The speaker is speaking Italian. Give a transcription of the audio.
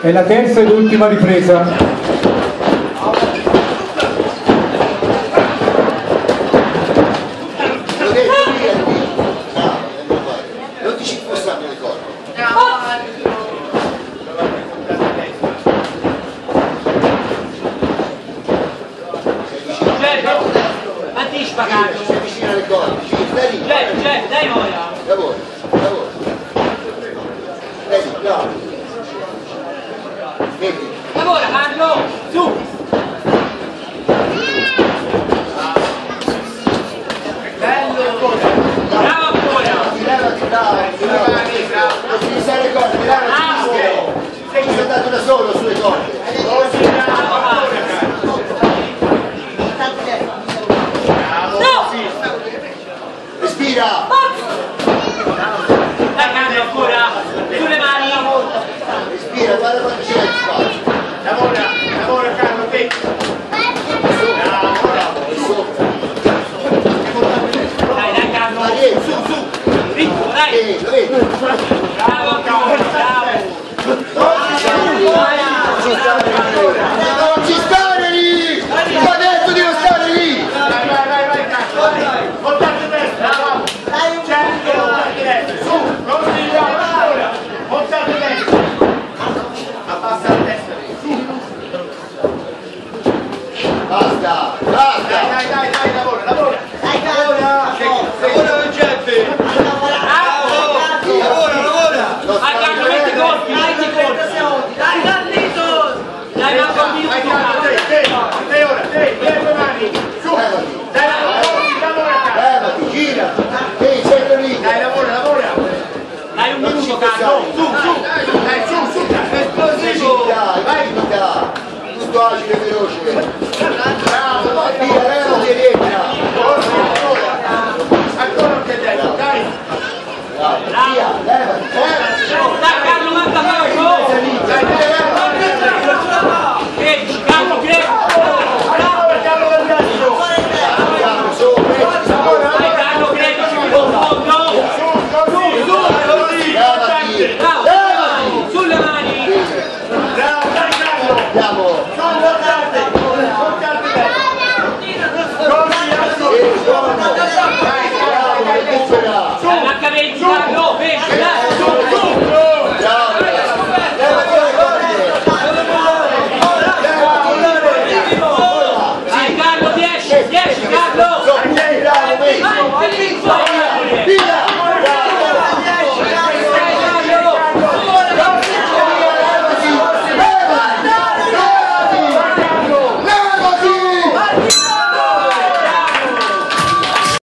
È la terza ed ultima ripresa. Non ti ci spostare le corde. Anticipa, cazzo! Si avvicina alle corde, stai lì. Dai ora! Lavora. Stai lì, bravo. Metti. Lavora, Carlo! Su! Bello! Bravo ancora! Tirati, bravo. Non ti stare le corde, tirati. Sei andato da solo sulle corde. Respira! Dai Carlo ancora! Sulle mani! Respira, guarda quanto c'è di spazio. Lavora Carlo, te! Dai Carlo! Su! Ritmo, dai! Lo vedi? Bravo ancora! Bravo! Non ci stare lì! Ti ho detto di non stare lì! Vai, Carlo! Montate destra, bravo! Su, continua, ora! Montate destra! Abbassa la testa lì! Basta! Dai, lavora! Lavora, gente! Bravo! Lavora! Vai Carlo, metti i colpi! Dai!